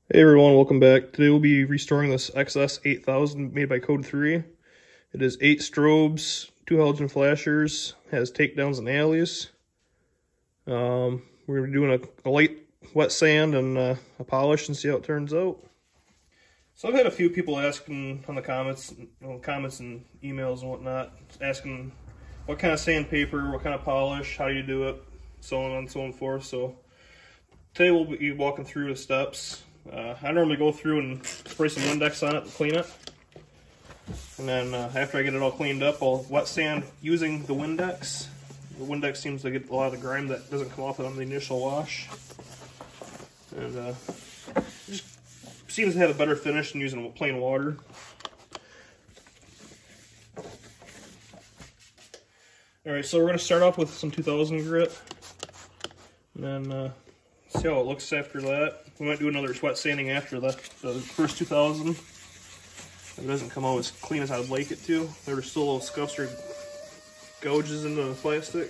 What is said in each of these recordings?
Hey everyone, welcome back. Today we'll be restoring this xs8000 made by Code 3. It is 8 strobes, 2 halogen flashers, has takedowns and alleys. We're going to be doing a light wet sand and a polish and see how it turns out. So I've had a few people asking on the comments and emails and whatnot, asking what kind of sandpaper, what kind of polish, how do you do it, so on and so on forth. So today we'll be walking through the steps. I normally go through and spray some Windex on it to clean it. And then after I get it all cleaned up, I'll wet sand using the Windex. The Windex seems to get a lot of the grime that doesn't come off on the initial wash. And it just seems to have a better finish than using plain water. Alright, so we're going to start off with some 2000 grit. And then see how it looks after that. We might do another wet sanding after the first 2000. If it doesn't come out as clean as I would like it to. There are still little scuffs or gouges in the plastic.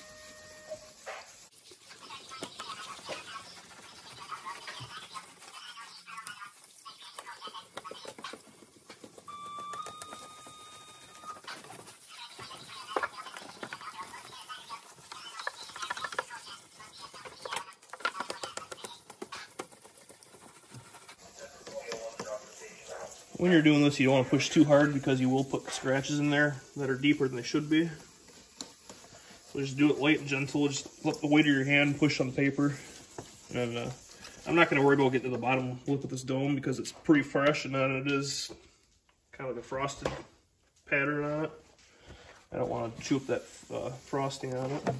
When you're doing this, you don't want to push too hard because you will put scratches in there that are deeper than they should be. So just do it light and gentle. Just let the weight of your hand push on the paper. And I'm not going to worry about getting to the bottom lip of this dome because it's pretty fresh, and then it is kind of like a frosted pattern on it. I don't want to chew up that frosting on it.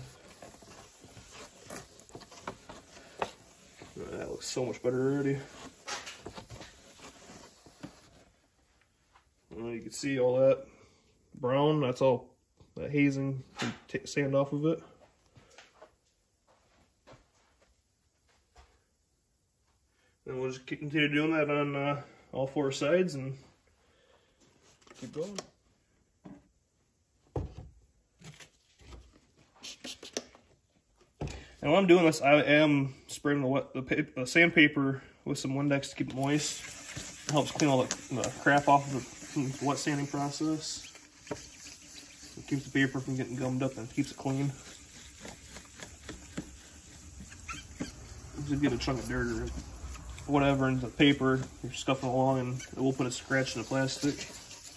That looks so much better already. You can see all that brown, that's all that hazing and sand off of it. And we'll just continue doing that on all 4 sides and keep going. And while I'm doing this, I am spraying the sandpaper with some Windex to keep it moist. It helps clean all the crap off of the wet sanding process. It keeps the paper from getting gummed up and keeps it clean. Just get a chunk of dirt or whatever in the paper, you're scuffing along, and it will put a scratch in the plastic.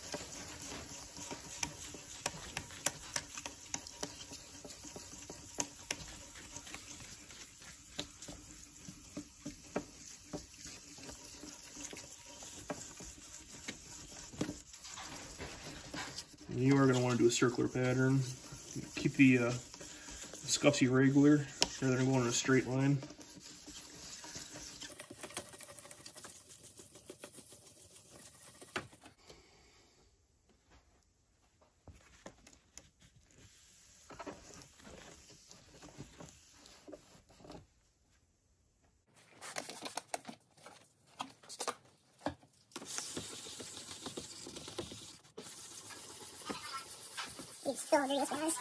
You are going to want to do a circular pattern. Keep the scuffs irregular rather than going in a straight line. It's still under this, guys.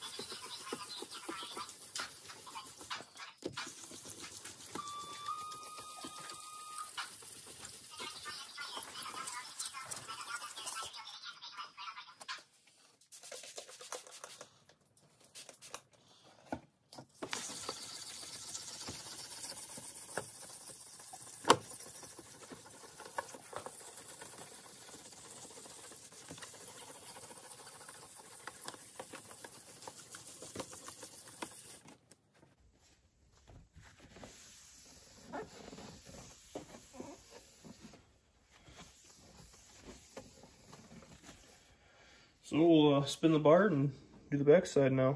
So we'll spin the bar and do the back side now.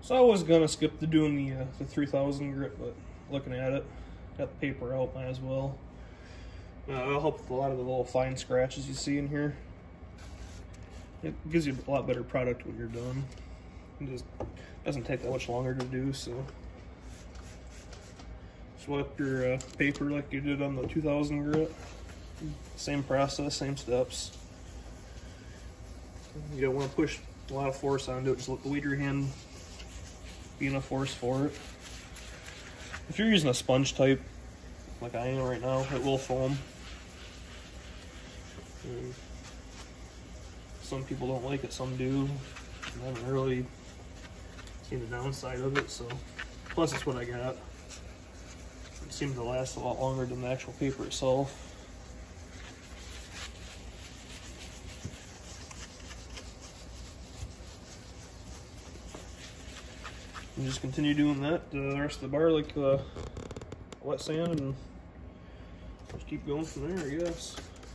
So I was gonna skip to doing the 3000 grit, but looking at it, got the paper out, might as well. It'll help with a lot of the little fine scratches you see in here. It gives you a lot better product when you're done. It just doesn't take that much longer to do, so. Swipe your paper like you did on the 2000 grit. Same process, same steps. You don't want to push a lot of force onto it, just let the weight of your hand be enough force for it. If you're using a sponge type, like I am right now, it will foam. And some people don't like it, some do. I haven't really seen the downside of it, so. Plus it's what I got. It seems to last a lot longer than the actual paper itself. And just continue doing that the rest of the bar like wet sand, and just keep going from there, I guess.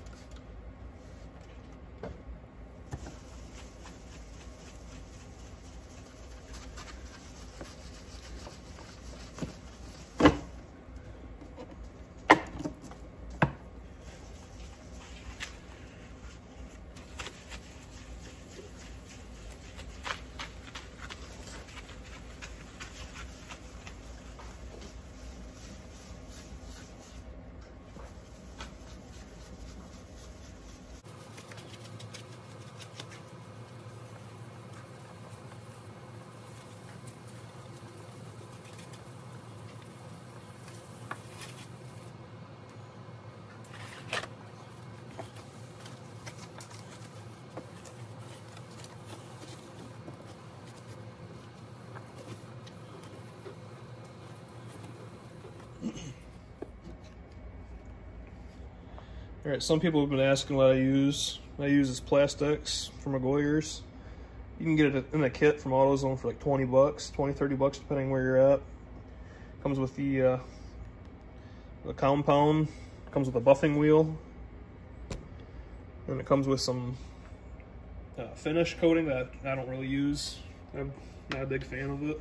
Alright, some people have been asking what I use. I use this Plastics from Goyers. You can get it in a kit from AutoZone for like 20 bucks, 20, 30 bucks depending where you're at. Comes with the compound, comes with a buffing wheel, and it comes with some finish coating that I don't really use. I'm not a big fan of it.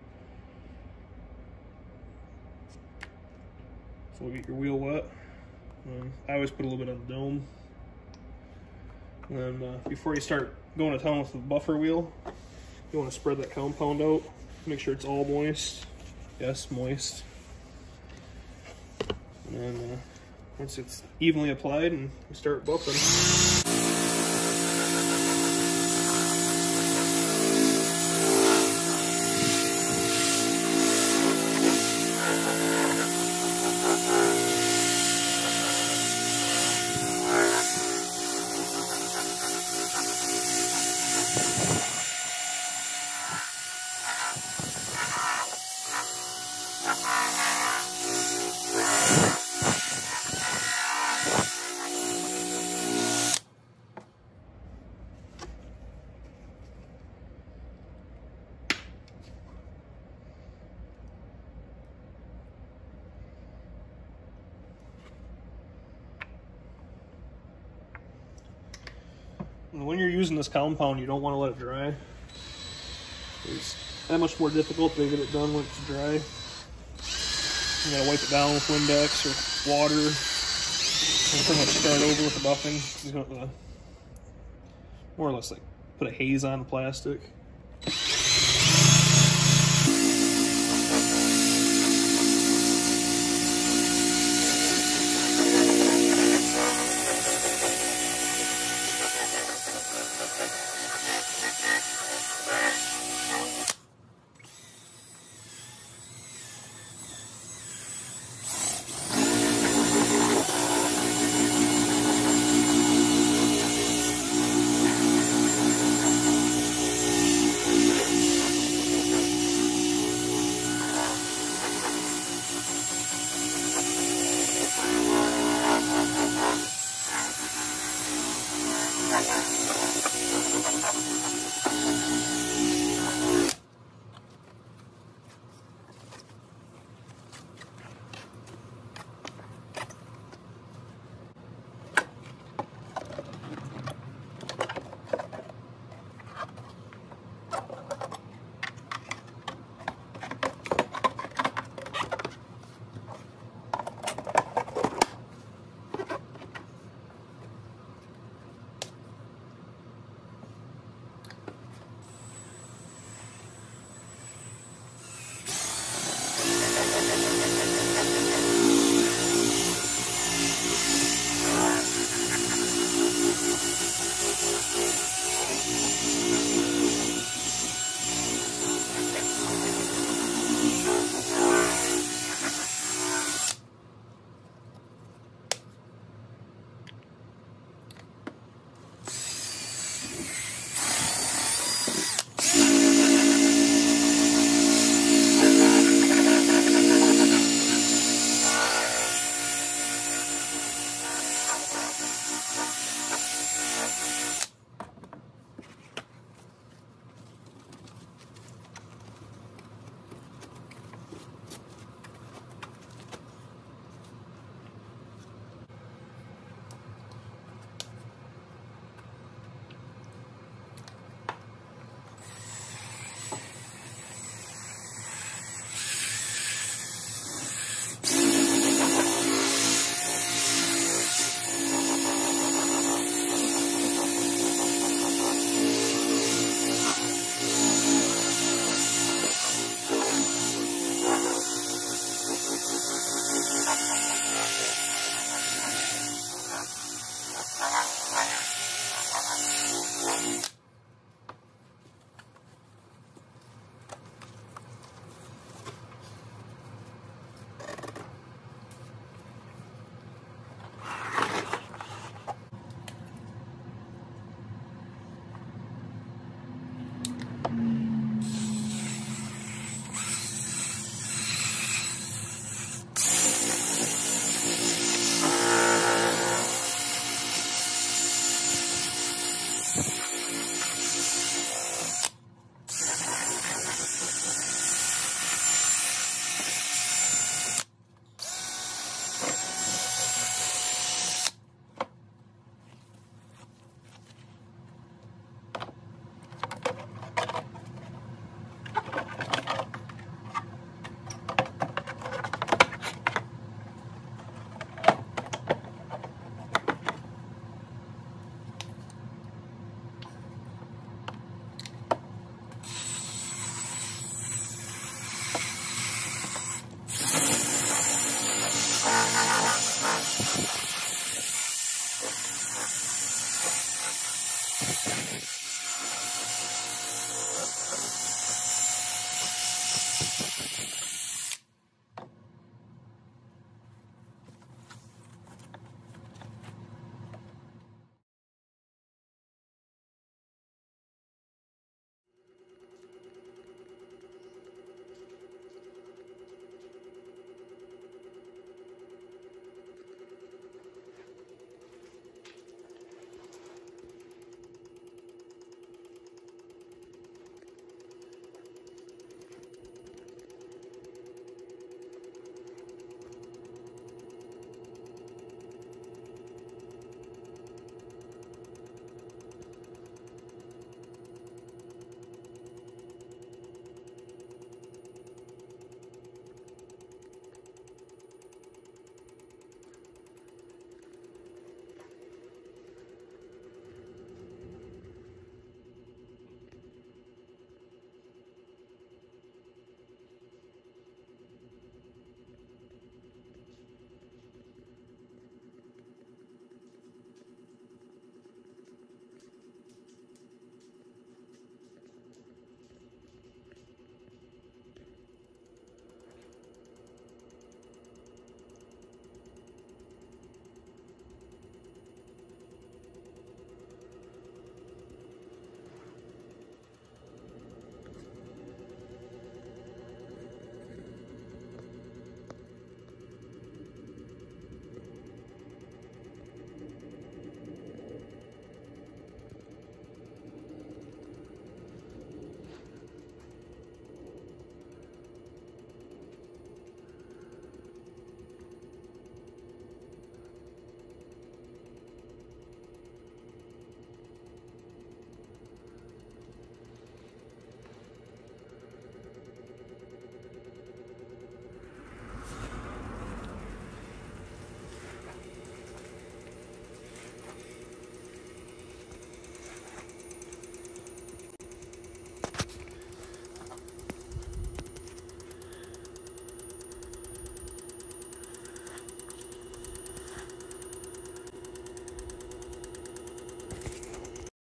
So we'll get your wheel wet. I always put a little bit on the dome. And then before you start going to town with the buffer wheel, you want to spread that compound out. Make sure it's all moist. Yes, moist. And then once it's evenly applied, and you start buffing. When you're using this compound, you don't want to let it dry. It's that much more difficult to get it done when it's dry. You gotta wipe it down with Windex or water, and pretty much start over with the buffing. You're gonna more or less like put a haze on the plastic.